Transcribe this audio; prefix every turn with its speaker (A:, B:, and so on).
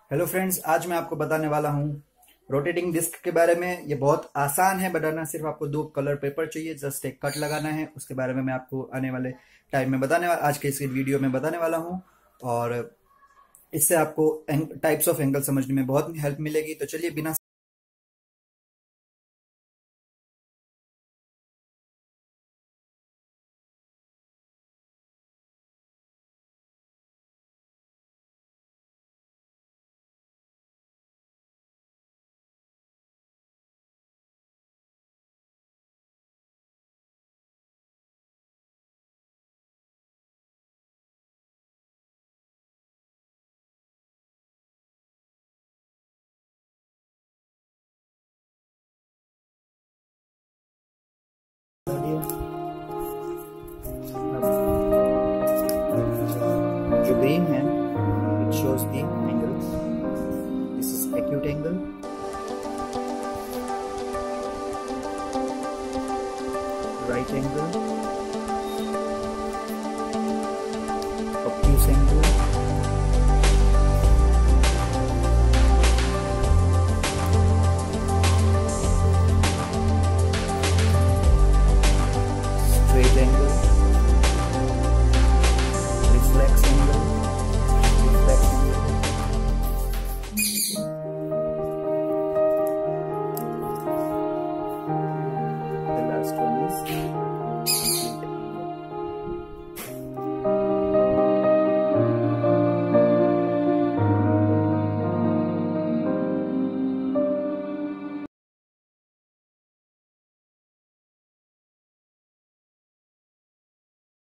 A: Hello friends, आज मैं आपको बताने वाला हूँ रोटेटिंग डिस्क के बारे में। ये बहुत आसान है बनाना। सिर्फ आपको दो कलर पेपर चाहिए, जस्ट एक कट लगाना है। उसके बारे में मैं आपको आने वाले टाइम में बताने वाला, आज के इस वीडियो में बताने वाला हूँ। और इससे आपको टाइप्स ऑफ एंगल समझने में बहुत हेल्प मिलेगी। तो चलिए बिना